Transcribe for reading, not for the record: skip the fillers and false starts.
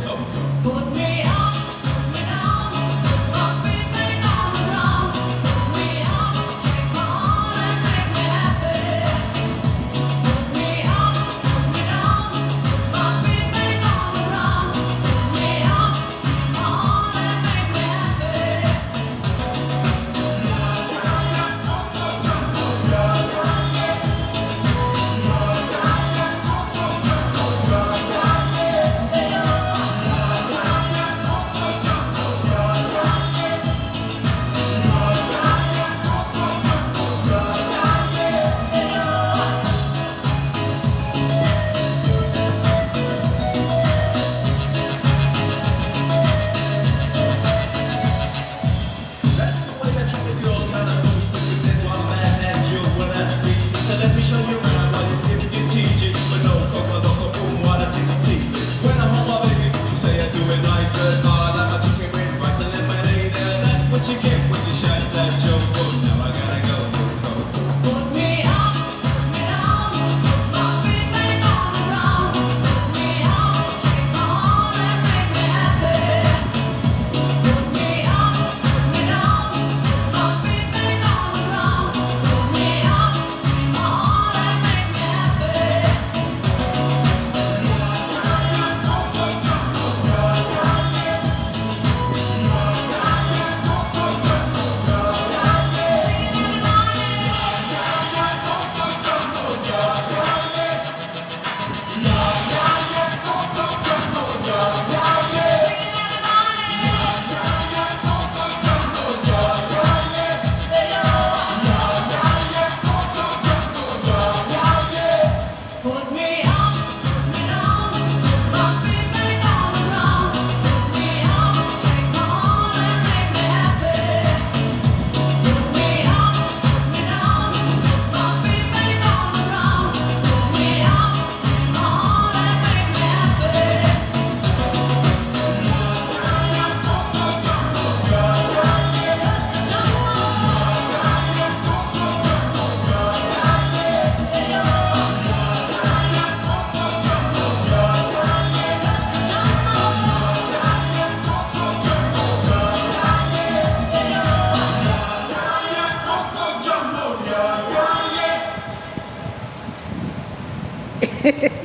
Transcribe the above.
Put me up, put me down, my feet may on the ground. Put me up, take my heart and make me happy. Put me up, put me down, my feet may on the ground. Put me up, take my heart and make me happy. Put me up, put me down, my feet may on the ground. Put me up, take my heart and make me happy. Put me up, put me down, my feet may on the ground. Put me up, take my heart and make me happy. Put me up, put me down, my feet may on the ground. Put me up, take my heart and make me happy. Put me up, put me down, my feet may on the ground. Put me up, take my heart and make me happy.